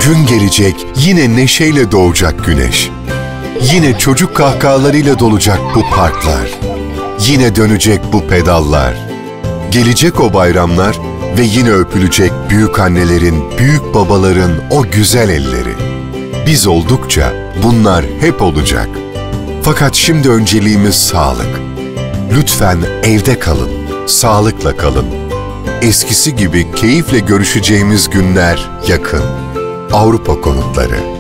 Gün gelecek, yine neşeyle doğacak güneş. Yine çocuk kahkahalarıyla dolacak bu parklar. Yine dönecek bu pedallar. Gelecek o bayramlar ve yine öpülecek büyük annelerin, büyük babaların o güzel elleri. Biz oldukça bunlar hep olacak. Fakat şimdi önceliğimiz sağlık. Lütfen evde kalın, sağlıkla kalın. Eskisi gibi keyifle görüşeceğimiz günler yakın. Avrupa Konutları.